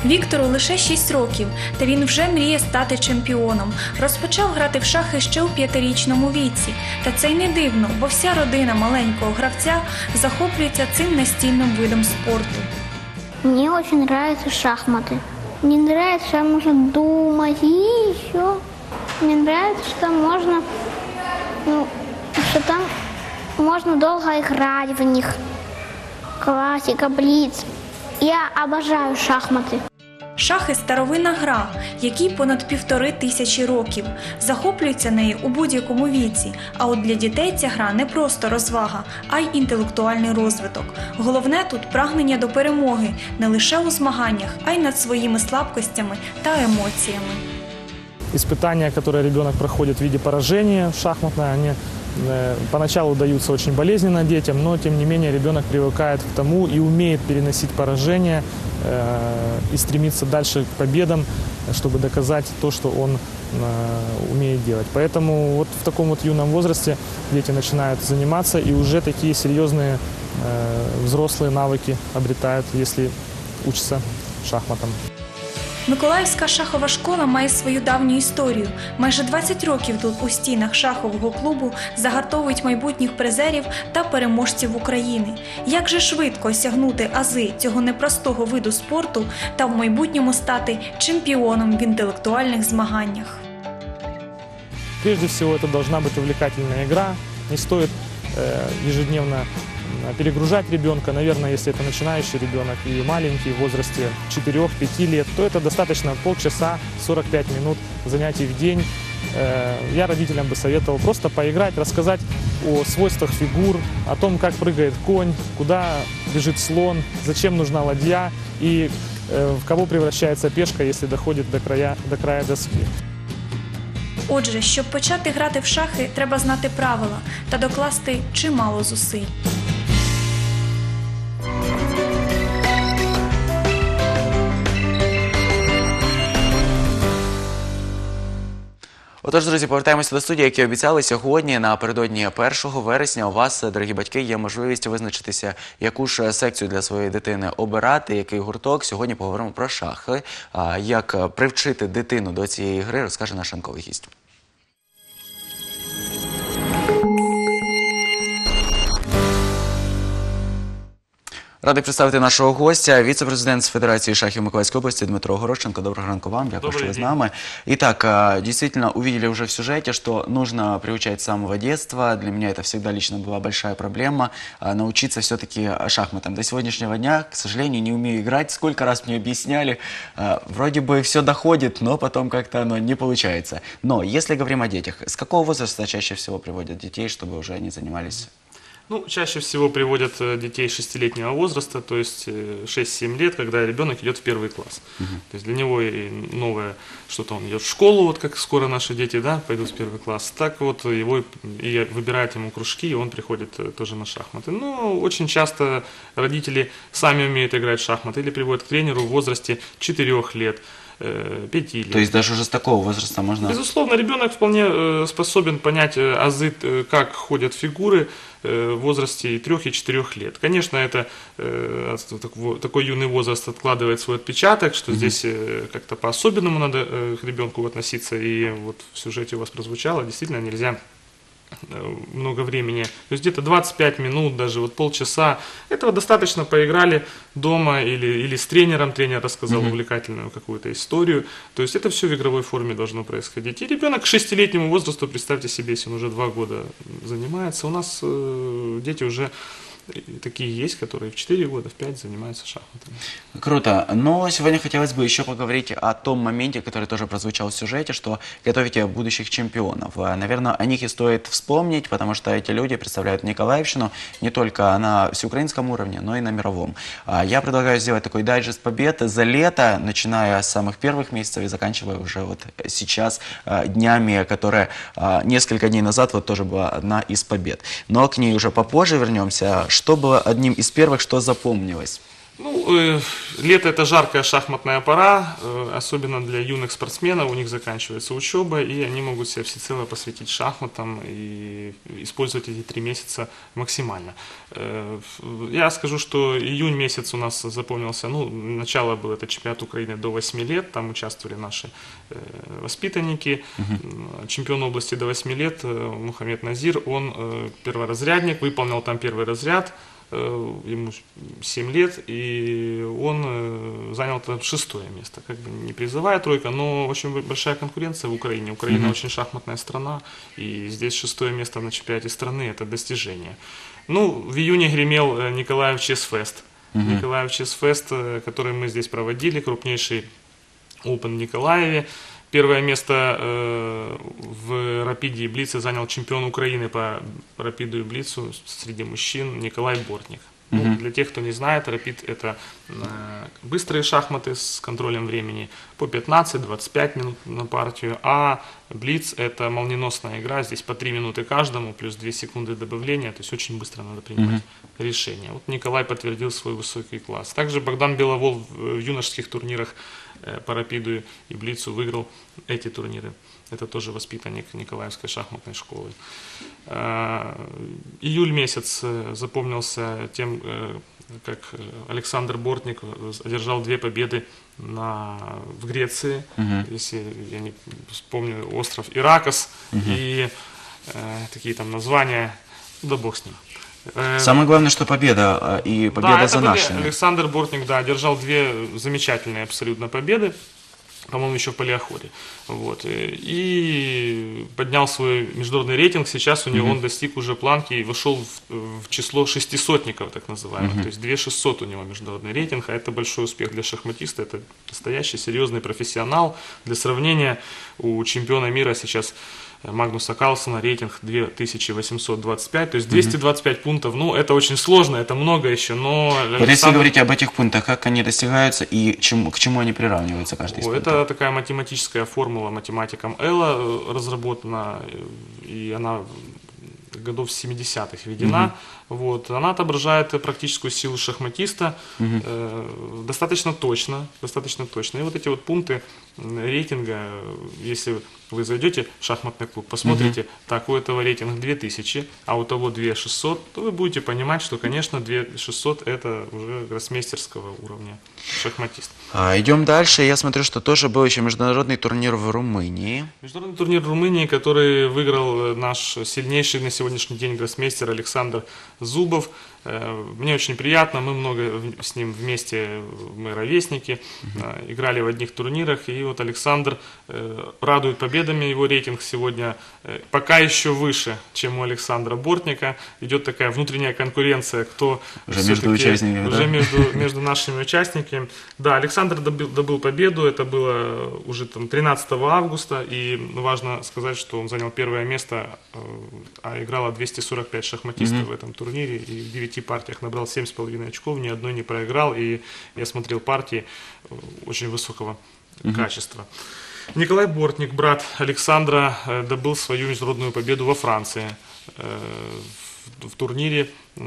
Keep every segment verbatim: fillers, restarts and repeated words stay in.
Віктору лише шість років, та він вже мріє стати чемпіоном. Розпочав грати в шахи ще у п'ятирічному віці. Та це й не дивно, бо вся родина маленького гравця захоплюється цим настільним видом спорту. Мне очень нравятся шахматы. Мне нравится, что можно думать и еще. Мне нравится, что можно, ну, что там можно долго играть в них. Классика, блиц. Я обожаю шахматы. Шахи – старовинна гра, якій понад півтори тисячі років. Захоплюються нею у будь-якому віці. А от для дітей ця гра не просто розвага, а й інтелектуальний розвиток. Головне тут прагнення до перемоги не лише у змаганнях, а й над своїми слабкостями та емоціями. Испытания, которые ребенок проходит в виде поражения шахматное, они э, поначалу даются очень болезненно детям, но тем не менее ребенок привыкает к тому и умеет переносить поражение э, и стремиться дальше к победам, чтобы доказать то, что он э, умеет делать. Поэтому вот в таком вот юном возрасте дети начинают заниматься и уже такие серьезные э, взрослые навыки обретают, если учатся шахматам. Миколаївська шахова школа має свою давню історію. Майже двадцять років тут у стінах шахового клубу загартовують майбутніх призерів та переможців України. Як же швидко осягнути ази цього непростого виду спорту та в майбутньому стати чемпіоном в інтелектуальних змаганнях? Прежде всего, это должна быть увлекательная игра. Не стоит э, ежедневно перегружать ребенка. Наверное, если это начинающий ребенок и маленький, в возрасте четырёх-пяти лет, то это достаточно полчаса, сорок пять минут занятий в день. Я родителям бы советовал просто поиграть, рассказать о свойствах фигур, о том, как прыгает конь, куда бежит слон, зачем нужна ладья и в кого превращается пешка, если доходит до края, до края доски. Отже, щоб почати грати в шахи, треба знати правила та докласти чимало зусиль. Отож, друзі, повертаємося до студії, як і обіцяли. Сьогодні, напередодні першого вересня, у вас, дорогі батьки, є можливість визначитися, яку ж секцію для своєї дитини обирати, який гурток. Сьогодні поговоримо про шахи. Як привчити дитину до цієї гри, розкаже наш ранковий гість. Радий представити нашого гостя, вице-президент з Федерации шахів Миколаївской области Дмитро Горошенко. Доброго ранку вам, дякую, что вы с нами. Итак, действительно, увидели уже в сюжете, что нужно приучать с самого детства. Для меня это всегда лично была большая проблема, научиться все-таки шахматам. До сегодняшнего дня, к сожалению, не умею играть. Сколько раз мне объясняли, вроде бы все доходит, но потом как-то оно не получается. Но если говорим о детях, с какого возраста чаще всего приводят детей, чтобы уже они занимались? Ну, чаще всего приводят детей шестилетнего возраста, то есть шесть-семь лет, когда ребенок идет в первый класс. Uh-huh. То есть для него и новое, что-то он идет в школу, вот как скоро наши дети, да, пойдут в первый класс, так вот его и выбирают ему кружки, и он приходит тоже на шахматы. Но очень часто родители сами умеют играть в шахматы или приводят к тренеру в возрасте четырёх лет. пяти лет. То есть даже уже с такого возраста можно... Безусловно, ребенок вполне способен понять азы, как ходят фигуры в возрасте и трех, и четырех лет. Конечно, это такой юный возраст откладывает свой отпечаток, что mm-hmm. здесь как-то по-особенному надо к ребенку относиться. И вот в сюжете у вас прозвучало, действительно нельзя много времени, то есть где-то двадцать пять минут, даже вот полчаса, этого достаточно. Поиграли дома или, или с тренером, тренер рассказал mm-hmm. увлекательную какую-то историю, то есть это все в игровой форме должно происходить. И ребенок к шестилетнему возрасту, представьте себе, если он уже два года занимается, у нас э, дети уже такие есть, которые в четыре года, в пять занимаются шахматами. Круто. Но сегодня хотелось бы еще поговорить о том моменте, который тоже прозвучал в сюжете, что готовите будущих чемпионов. Наверное, о них и стоит вспомнить, потому что эти люди представляют Николаевщину не только на всеукраинском уровне, но и на мировом. Я предлагаю сделать такой дайджест побед за лето, начиная с самых первых месяцев и заканчивая уже вот сейчас днями, которые несколько дней назад вот тоже была одна из побед. Но к ней уже попозже вернемся. Что было одним из первых, что запомнилось? Ну, э, лето это жаркая шахматная пора, э, особенно для юных спортсменов, у них заканчивается учеба, и они могут себя всецело посвятить шахматам и использовать эти три месяца максимально. Э, я скажу, что июнь месяц у нас запомнился, ну, начало был это чемпионат Украины до восьми лет, там участвовали наши э, воспитанники, uh-huh. Чемпион области до восьми лет э, Мухаммед Назир, он э, перворазрядник, выполнил там первый разряд, ему семь лет, и он занял там шестое место. Как бы не призовая тройка, но очень большая конкуренция в Украине. Украина mm-hmm. очень шахматная страна, и здесь шестое место на чемпионате страны – это достижение. Ну, в июне гремел Николаев Чесфест. Mm-hmm. Николаев Чесфест, который мы здесь проводили, крупнейший Open в Николаеве. Первое место э, в рапиде и блице занял чемпион Украины по рапиду и блицу среди мужчин Николай Бортник. Mm-hmm. Ну, для тех, кто не знает, рапид это э, быстрые шахматы с контролем времени по пятнадцать-двадцать пять минут на партию, а блиц это молниеносная игра, здесь по три минуты каждому, плюс две секунды добавления, то есть очень быстро надо принимать mm-hmm. решения. Вот Николай подтвердил свой высокий класс. Также Богдан Беловол в, в юношеских турнирах по рапиду и блицу выиграл эти турниры. Это тоже воспитанник Николаевской шахматной школы. Июль месяц запомнился тем, как Александр Бортник одержал две победы на, в Греции. Uh-huh. Если я не вспомню, остров Иракос uh-huh. и э, такие там названия, да бог с ним. Самое главное, что победа, и победа да, за нашими. Александр Бортник, да, одержал две замечательные абсолютно победы, по-моему, еще в полиоходе. Вот. И поднял свой международный рейтинг. Сейчас у него mm-hmm. он достиг уже планки и вошел в, в число шестисотников, так называемых. Mm-hmm. То есть две тысячи шестьсот у него международный рейтинг, а это большой успех для шахматиста. Это настоящий серьезный профессионал. Для сравнения, у чемпиона мира сейчас Магнуса Карлсона рейтинг две тысячи восемьсот двадцать пять, то есть двести двадцать пять mm-hmm. пунктов. Ну, это очень сложно, это много еще, но... Вот если говорить об этих пунктах, как они достигаются и чему, к чему они приравниваются, каждый из О, пунктов? Это такая математическая формула математиком Элла разработана, и она годов семидесятых введена. Mm-hmm. Вот. Она отображает практическую силу шахматиста mm-hmm. э, достаточно точно, достаточно точно. И вот эти вот пункты рейтинга, если вы зайдете в шахматный клуб, посмотрите, mm-hmm. так, у этого рейтинг две тысячи, а у того две тысячи шестьсот, то вы будете понимать, что, конечно, две тысячи шестьсот это уже гроссмейстерского уровня шахматист. А, идем дальше. Я смотрю, что тоже был еще международный турнир в Румынии. Международный турнир в Румынии, который выиграл наш сильнейший на сегодняшний день гроссмейстер Александр Зубов. Мне очень приятно, мы много с ним вместе, мы ровесники, uh-huh. играли в одних турнирах, и вот Александр радует победами, его рейтинг сегодня пока еще выше, чем у Александра Бортника. Идет такая внутренняя конкуренция, кто уже между участниками, уже да? между, между нашими участниками. Да, Александр добыл, добыл победу, это было уже там тринадцатого августа, и важно сказать, что он занял первое место, а играло двести сорок пять шахматистов uh-huh. в этом турнире, и в девяти партиях набрал семь с половиной очков, ни одной не проиграл, и я смотрел партии очень высокого uh-huh. качества. Николай Бортник, брат Александра, добыл свою международную победу во Франции в турнире,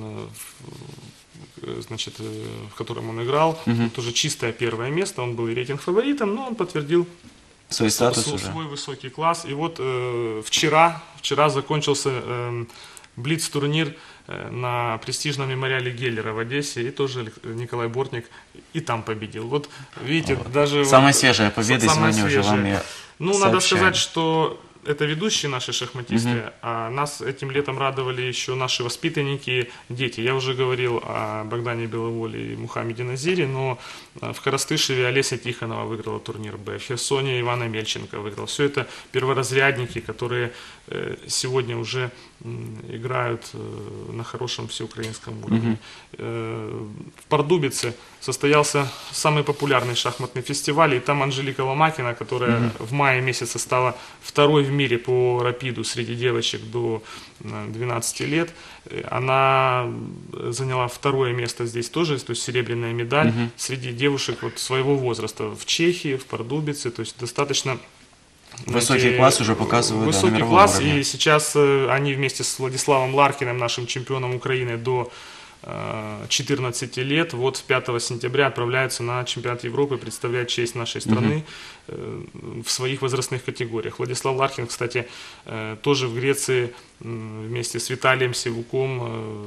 значит, в котором он играл. Uh-huh. Тоже чистое первое место, он был и рейтинг фаворитом, но он подтвердил свой статус, свой, уже. свой высокий класс. И вот э, вчера, вчера закончился э, блиц-турнир на престижном мемориале Геллера в Одессе, и тоже Николай Бортник и там победил. Вот видите, вот. Даже... Самая вот, свежая победа самая сегодня свежая. уже вам я Ну, сообщаю. Надо сказать, что это ведущие наши шахматисты, Uh-huh. а нас этим летом радовали еще наши воспитанники, дети. Я уже говорил о Богдане Беловоле и Мухаммеде Назире, но в Коростышеве Олеся Тихонова выиграла турнир Б, в Херсоне Ивана Мельченко выиграл. Все это перворазрядники, которые сегодня уже играют на хорошем всеукраинском уровне. Uh-huh. В Пардубице состоялся самый популярный шахматный фестиваль, и там Анжелика Ломакина, которая uh-huh. в мае месяце стала второй в мире по рапиду среди девочек до двенадцати лет, она заняла второе место здесь тоже, то есть серебряная медаль uh-huh. среди девушек вот своего возраста в Чехии, в Пардубице, то есть достаточно... Высокий знаете, класс уже показывают. Высокий да, класс, уровне. И сейчас э, они вместе с Владиславом Ларкиным, нашим чемпионом Украины до четырнадцати лет, вот пятого сентября отправляются на чемпионат Европы представлять честь нашей страны э, в своих возрастных категориях. Владислав Лархин, кстати, э, тоже в Греции м, вместе с Виталием Сивуком,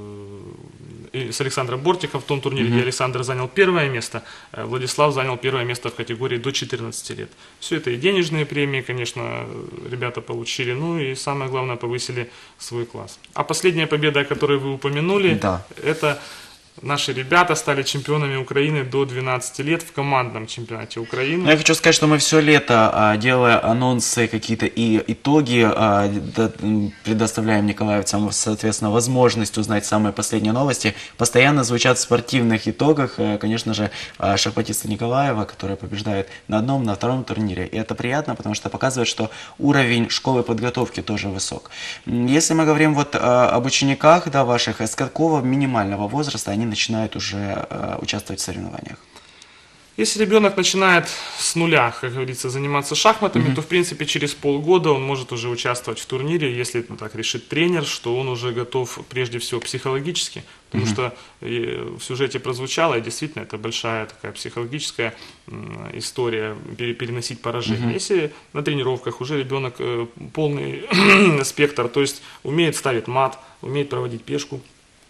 э, и с Александром Бортиком в том турнире, где Александр занял первое место, э, Владислав занял первое место в категории до четырнадцати лет. Все это и денежные премии, конечно, ребята получили, ну и самое главное, повысили свой класс. А последняя победа, о которой вы упомянули, Да. это наши ребята стали чемпионами Украины до двенадцати лет в командном чемпионате Украины. Ну, я хочу сказать, что мы все лето, а, делая анонсы какие-то и итоги, а, да, м, предоставляем николаевцам, соответственно, возможность узнать самые последние новости. Постоянно звучат в спортивных итогах, э, конечно же, а, шахматисты Николаева, которые побеждают на одном, на втором турнире. И это приятно, потому что показывает, что уровень школы подготовки тоже высок. М, Если мы говорим вот а, об учениках, да, ваших, с какого минимального возраста они начинают уже э, участвовать в соревнованиях? Если ребенок начинает с нуля, как говорится, заниматься шахматами, Мгм. то в принципе через полгода он может уже участвовать в турнире, если ну, так решит тренер, что он уже готов прежде всего психологически, потому Мгм. что э, в сюжете прозвучало, и действительно это большая такая психологическая м, история пере- переносить поражение. Мгм. Если на тренировках уже ребенок э, полный спектр, то есть умеет ставить мат, умеет проводить пешку,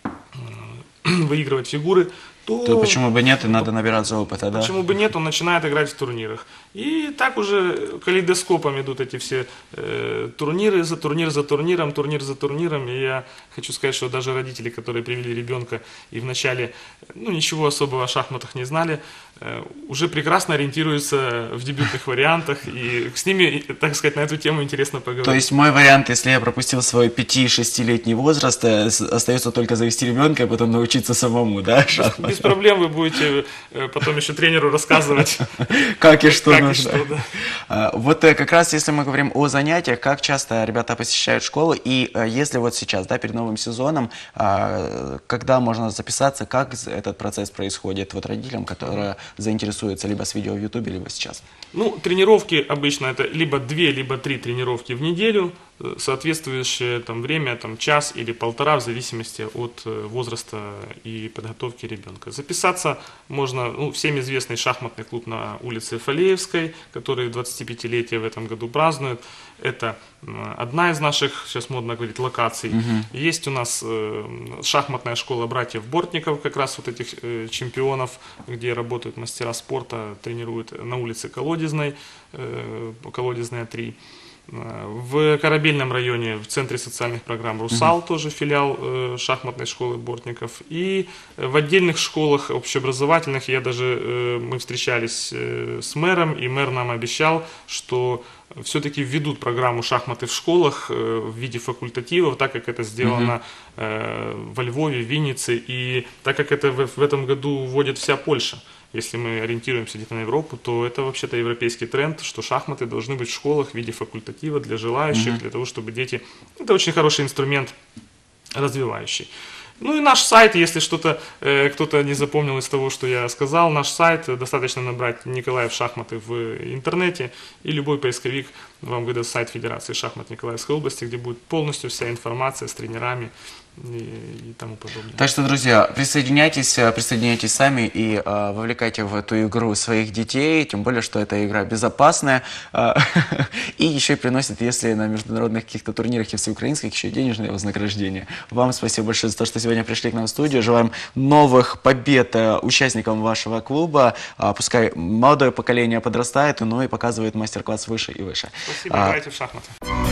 выигрывать фигуры, то, То почему бы нет, и надо набираться опыта, да? почему бы нет, он начинает играть в турнирах. И так уже калейдоскопом идут эти все э, турниры, за турнир за турниром, турнир за турниром. И я хочу сказать, что даже родители, которые привели ребенка и вначале ну, ничего особого о шахматах не знали, э, уже прекрасно ориентируются в дебютных вариантах. И с ними, так сказать, на эту тему интересно поговорить. То есть мой вариант, если я пропустил свой пяти-шестилетний возраст, э, с- остается только завести ребенка, а потом научиться самому, да, шахматам? Без проблем вы будете э, потом еще тренеру рассказывать, Как и что как и нужно. что, да. А, Вот э, как раз если мы говорим о занятиях, как часто ребята посещают школу, и э, если вот сейчас, да, перед новым сезоном, а, когда можно записаться, как з- этот процесс происходит вот родителям, которые заинтересуются либо с видео в Ютубе, либо сейчас? Ну, тренировки обычно это либо две, либо три тренировки в неделю, э, соответствующее там время, там час или полтора, в зависимости от э, возраста и подготовки ребенка. Записаться можно, ну, всем известный шахматный клуб на улице Фалеевской, который двадцатипятилетие в этом году празднует. Это м, одна из наших, сейчас модно говорить, локаций. Есть у нас э, шахматная школа братьев Бортников, как раз вот этих э, чемпионов, где работают мастера спорта, тренируют на улице Колодезной, э, Колодезная три. Э, В Корабельном районе, в Центре социальных программ «Русал», тоже филиал э, шахматной школы Бортников. И в отдельных школах общеобразовательных, я даже, э, мы встречались э, с мэром, и мэр нам обещал, что все-таки введут программу шахматы в школах э, в виде факультативов, так как это сделано э, во Львове, в Виннице, и так как это в, в этом году вводит вся Польша. Если мы ориентируемся где-то на Европу, то это вообще-то европейский тренд, что шахматы должны быть в школах в виде факультатива для желающих, для того, чтобы дети... Это очень хороший инструмент развивающий. Ну и наш сайт, если что-то э, кто-то не запомнил из того, что я сказал, наш сайт, э, достаточно набрать Николаев шахматы в интернете, и любой поисковик вам выдаст сайт Федерации шахмат Николаевской области, где будет полностью вся информация с тренерами и, и тому подобное. Так что, друзья, присоединяйтесь, э, присоединяйтесь сами и э, вовлекайте в эту игру своих детей, тем более, что эта игра безопасная э, и еще и приносит, если на международных каких-то турнирах и всеукраинских, еще и денежное вознаграждение. Вам спасибо большое за то, что сегодня пришли к нам в студию. Желаем новых побед э, участникам вашего клуба. А, пускай молодое поколение подрастает, но и показывает мастер-класс выше и выше. Спасибо, А, играйте в шахматы.